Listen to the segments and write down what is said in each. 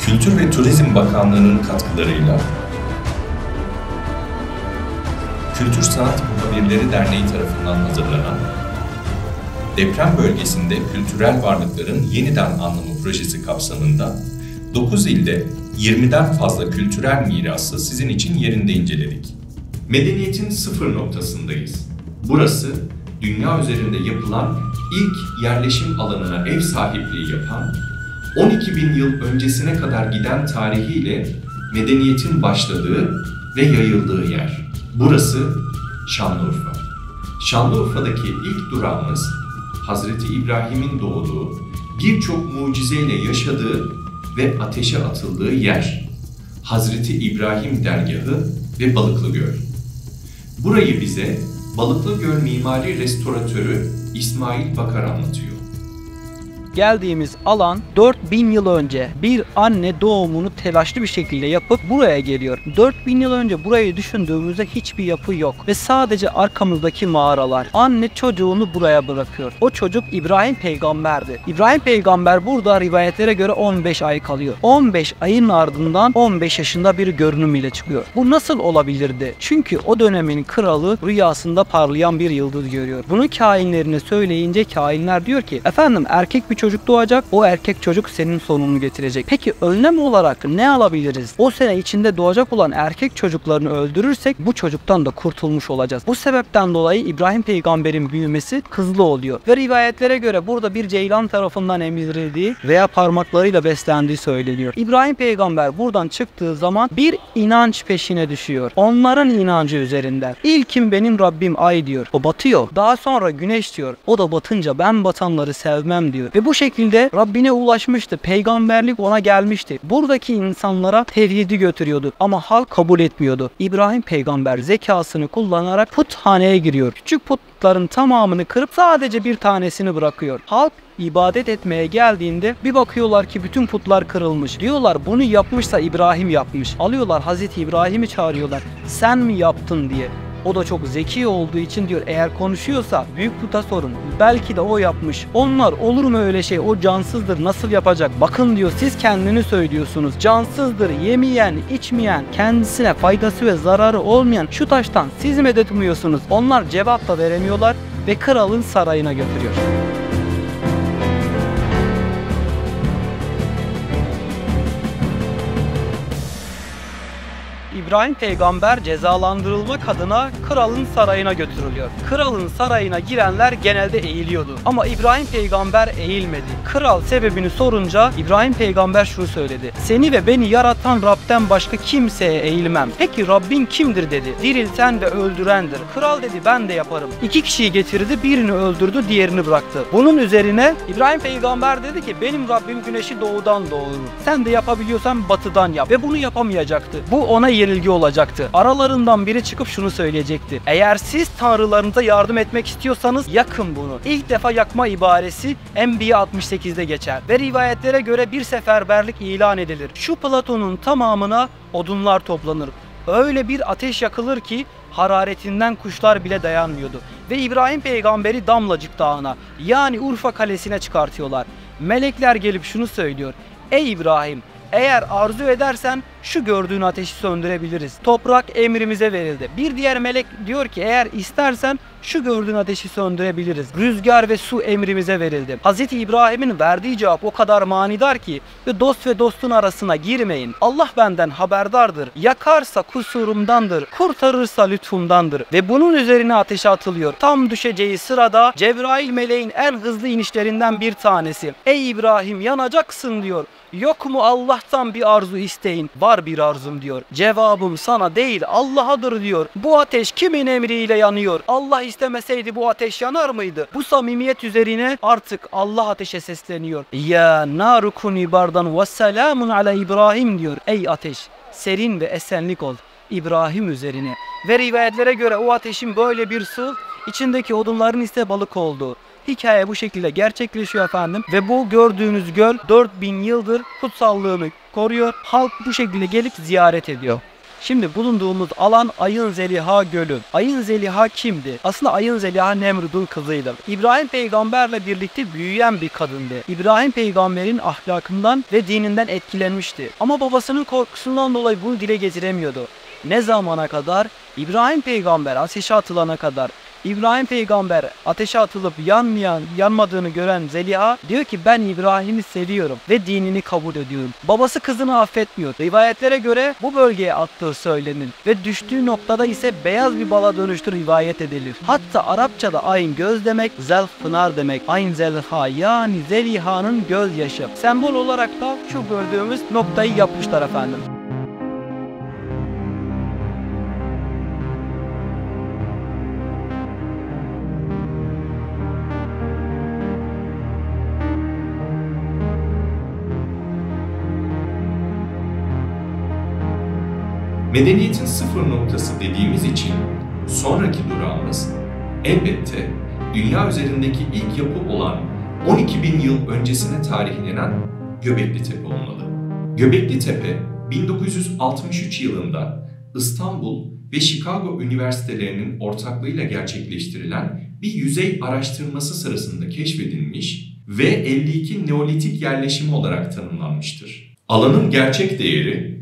Kültür ve Turizm Bakanlığı'nın katkılarıyla Kültür Sanat Muhabirleri Derneği tarafından hazırlanan deprem bölgesinde kültürel varlıkların yeniden anlamı projesi kapsamında 9 ilde 20'den fazla kültürel mirası sizin için yerinde inceledik. Medeniyetin sıfır noktasındayız. Burası, dünya üzerinde yapılan ilk yerleşim alanına ev sahipliği yapan, 12.000 yıl öncesine kadar giden tarihiyle medeniyetin başladığı ve yayıldığı yer. Burası Şanlıurfa. Şanlıurfa'daki ilk durağımız, Hazreti İbrahim'in doğduğu, birçok mucizeyle yaşadığı ve ateşe atıldığı yer. Hazreti İbrahim Dergahı ve Balıklıgöl. Burayı bize Balıklıgöl Mimari Restoratörü İsmail Bakar anlatıyor. Geldiğimiz alan 4000 yıl önce bir anne doğumunu telaşlı bir şekilde yapıp buraya geliyor. 4000 yıl önce burayı düşündüğümüzde hiçbir yapı yok ve sadece arkamızdaki mağaralar. Anne çocuğunu buraya bırakıyor. O çocuk İbrahim peygamberdi. İbrahim peygamber burada rivayetlere göre 15 ay kalıyor. 15 ayın ardından 15 yaşında bir görünüm ile çıkıyor. Bu nasıl olabilirdi? Çünkü o dönemin kralı rüyasında parlayan bir yıldız görüyor. Bunu kahinlerine söyleyince kahinler diyor ki, efendim erkek bir çocuk doğacak, o erkek çocuk senin sonunu getirecek. Peki önlem olarak ne alabiliriz? O sene içinde doğacak olan erkek çocuklarını öldürürsek bu çocuktan da kurtulmuş olacağız. Bu sebepten dolayı İbrahim peygamberin büyümesi hızlı oluyor. Ve rivayetlere göre burada bir ceylan tarafından emzirildiği veya parmaklarıyla beslendiği söyleniyor. İbrahim peygamber buradan çıktığı zaman bir inanç peşine düşüyor. Onların inancı üzerinden. İlkim benim Rabbim ay diyor. O batıyor. Daha sonra güneş diyor. O da batınca ben batanları sevmem diyor. Ve bu şekilde Rabbine ulaşmıştı. Peygamberlik ona gelmişti. Buradaki insanlara tevhidi götürüyordu. Ama halk kabul etmiyordu. İbrahim peygamber zekasını kullanarak puthaneye giriyor. Küçük putların tamamını kırıp sadece bir tanesini bırakıyor. Halk ibadet etmeye geldiğinde bir bakıyorlar ki bütün putlar kırılmış. Diyorlar bunu yapmışsa İbrahim yapmış. Alıyorlar Hazreti İbrahim'i çağırıyorlar. Sen mi yaptın diye. O da çok zeki olduğu için diyor eğer konuşuyorsa büyük puta sorun. Belki de o yapmış. Onlar olur mu öyle şey? O cansızdır. Nasıl yapacak? Bakın diyor siz kendini söylüyorsunuz. Cansızdır. Yemeyen, içmeyen, kendisine faydası ve zararı olmayan şu taştan siz medet umuyorsunuz. Onlar cevap da veremiyorlar ve kralın sarayına götürüyor. İbrahim peygamber cezalandırılmak adına kralın sarayına götürülüyor. Kralın sarayına girenler genelde eğiliyordu. Ama İbrahim peygamber eğilmedi. Kral sebebini sorunca İbrahim peygamber şunu söyledi. Seni ve beni yaratan Rab'den başka kimseye eğilmem. Peki Rabbin kimdir dedi. Dirilten ve öldürendir. Kral dedi ben de yaparım. 2 kişiyi getirdi, birini öldürdü, diğerini bıraktı. Bunun üzerine İbrahim peygamber dedi ki benim Rabbim güneşi doğudan doğurur. Sen de yapabiliyorsan batıdan yap. Ve bunu yapamayacaktı. Bu ona yenilgi olacaktı. Aralarından biri çıkıp şunu söyleyecekti. Eğer siz tanrılarınıza yardım etmek istiyorsanız yakın bunu. İlk defa yakma ibaresi Enbiya 68'de geçer. Ve rivayetlere göre bir seferberlik ilan edilir. Şu platonun tamamına odunlar toplanır. Öyle bir ateş yakılır ki hararetinden kuşlar bile dayanmıyordu. Ve İbrahim peygamberi Damlacık Dağı'na yani Urfa Kalesi'ne çıkartıyorlar. Melekler gelip şunu söylüyor. Ey İbrahim, eğer arzu edersen şu gördüğün ateşi söndürebiliriz. Toprak emrimize verildi. Bir diğer melek diyor ki eğer istersen şu gördüğün ateşi söndürebiliriz. Rüzgar ve su emrimize verildi. Hz. İbrahim'in verdiği cevap o kadar manidar ki ve dost ve dostun arasına girmeyin. Allah benden haberdardır. Yakarsa kusurumdandır. Kurtarırsa lütfundandır. Ve bunun üzerine ateşe atılıyor. Tam düşeceği sırada Cebrail meleğin en hızlı inişlerinden bir tanesi. Ey İbrahim yanacaksın diyor. Yok mu Allah'tan bir arzu isteyin? Var bir arzum diyor. Cevabım sana değil Allah'adır diyor. Bu ateş kimin emriyle yanıyor? Allah istemeseydi bu ateş yanar mıydı? Bu samimiyet üzerine artık Allah ateşe sesleniyor. Ya naru kuni bardan ve selamun ala İbrahim diyor. Ey ateş serin ve esenlik ol İbrahim üzerine. Ve rivayetlere göre o ateşin böyle bir su, içindeki odunların ise balık olduğu. Hikaye bu şekilde gerçekleşiyor efendim. Ve bu gördüğünüz göl 4000 yıldır kutsallığını koruyor. Halk bu şekilde gelip ziyaret ediyor. Şimdi bulunduğumuz alan Ayın Zeliha Gölü. Ayın Zeliha kimdi? Aslında Ayın Zeliha Nemrud'un kızıydı. İbrahim peygamberle birlikte büyüyen bir kadındı. İbrahim peygamberin ahlakından ve dininden etkilenmişti. Ama babasının korkusundan dolayı bunu dile getiremiyordu. Ne zamana kadar? İbrahim peygamber ateşe atılana kadar. İbrahim peygamber ateşe atılıp yanmadığını gören Zeliha diyor ki ben İbrahim'i seviyorum ve dinini kabul ediyorum. Babası kızını affetmiyor. Rivayetlere göre bu bölgeye attığı söylenir ve düştüğü noktada ise beyaz bir bala dönüştü rivayet edilir. Hatta Arapçada ayın göz demek, zelf pınar demek. Ayın Zeliha yani Zeliha'nın gözyaşı. Sembol olarak da şu gördüğümüz noktayı yapmışlar efendim. Medeniyetin sıfır noktası dediğimiz için sonraki durağımız elbette dünya üzerindeki ilk yapı olan 12.000 yıl öncesine tarihlenen Göbekli Tepe olmalı. Göbekli Tepe 1963 yılında İstanbul ve Chicago üniversitelerinin ortaklığıyla gerçekleştirilen bir yüzey araştırması sırasında keşfedilmiş ve 52 Neolitik yerleşimi olarak tanımlanmıştır. Alanın gerçek değeri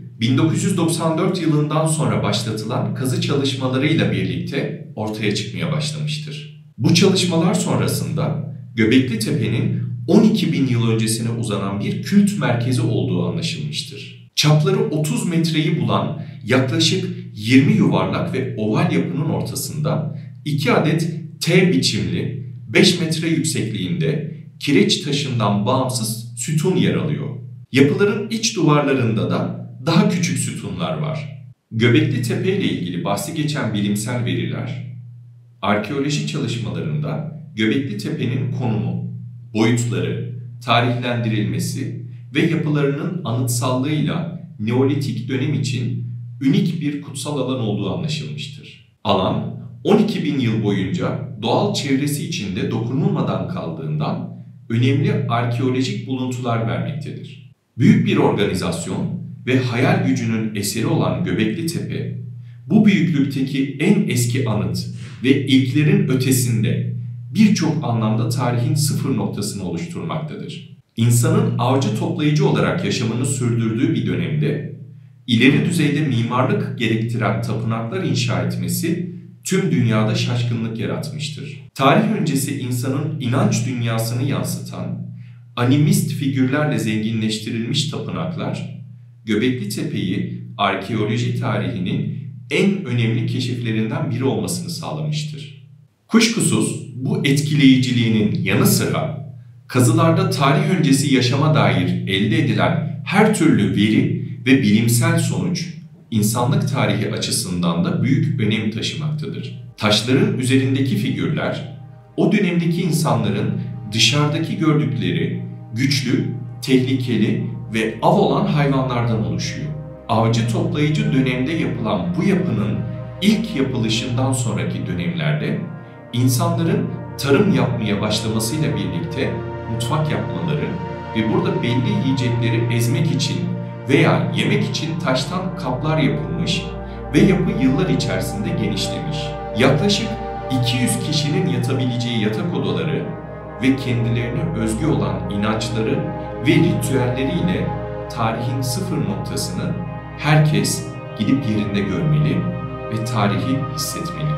1994 yılından sonra başlatılan kazı çalışmalarıyla birlikte ortaya çıkmaya başlamıştır. Bu çalışmalar sonrasında Göbekli Tepe'nin 12.000 yıl öncesine uzanan bir kült merkezi olduğu anlaşılmıştır. Çapları 30 metreyi bulan yaklaşık 20 yuvarlak ve oval yapının ortasında 2 adet T biçimli 5 metre yüksekliğinde kireç taşından bağımsız sütun yer alıyor. Yapıların iç duvarlarında da daha küçük sütunlar var. Göbekli Tepe ile ilgili bahsi geçen bilimsel veriler, arkeoloji çalışmalarında Göbekli Tepe'nin konumu, boyutları, tarihlendirilmesi ve yapılarının anıtsallığıyla Neolitik dönem için unik bir kutsal alan olduğu anlaşılmıştır. Alan 12.000 yıl boyunca doğal çevresi içinde dokunulmadan kaldığından önemli arkeolojik buluntular vermektedir. Büyük bir organizasyon ve hayal gücünün eseri olan Göbekli Tepe, bu büyüklükteki en eski anıt ve ilklerin ötesinde birçok anlamda tarihin sıfır noktasını oluşturmaktadır. İnsanın avcı toplayıcı olarak yaşamını sürdürdüğü bir dönemde, ileri düzeyde mimarlık gerektiren tapınaklar inşa etmesi tüm dünyada şaşkınlık yaratmıştır. Tarih öncesi insanın inanç dünyasını yansıtan, animist figürlerle zenginleştirilmiş tapınaklar, Göbekli Tepe'yi arkeoloji tarihinin en önemli keşiflerinden biri olmasını sağlamıştır. Kuşkusuz bu etkileyiciliğinin yanı sıra kazılarda tarih öncesi yaşama dair elde edilen her türlü veri ve bilimsel sonuç insanlık tarihi açısından da büyük önem taşımaktadır. Taşların üzerindeki figürler o dönemdeki insanların dışarıdaki gördükleri güçlü, tehlikeli ve av olan hayvanlardan oluşuyor. Avcı toplayıcı dönemde yapılan bu yapının ilk yapılışından sonraki dönemlerde insanların tarım yapmaya başlamasıyla birlikte mutfak yapmaları ve burada belli yiyecekleri ezmek için veya yemek için taştan kaplar yapılmış ve yapı yıllar içerisinde genişlemiş. Yaklaşık 200 kişinin yatabileceği yatak odaları ve kendilerine özgü olan inançları ve ritüelleriyle tarihin sıfır noktasını herkes gidip yerinde görmeli ve tarihi hissetmeli.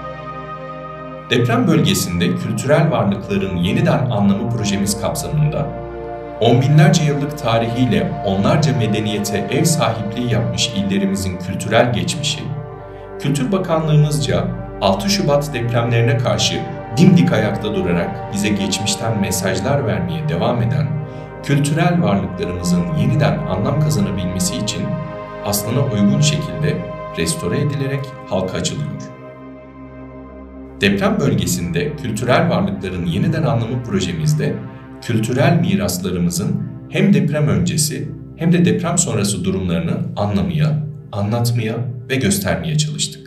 Deprem bölgesinde kültürel varlıkların yeniden anlamı projemiz kapsamında on binlerce yıllık tarihiyle onlarca medeniyete ev sahipliği yapmış illerimizin kültürel geçmişi, Kültür Bakanlığımızca 6 Şubat depremlerine karşı dimdik ayakta durarak bize geçmişten mesajlar vermeye devam eden kültürel varlıklarımızın yeniden anlam kazanabilmesi için aslına uygun şekilde restore edilerek halka açılıyor. Deprem bölgesinde kültürel varlıkların yeniden anlamı projemizde kültürel miraslarımızın hem deprem öncesi hem de deprem sonrası durumlarını anlamaya, anlatmaya ve göstermeye çalıştık.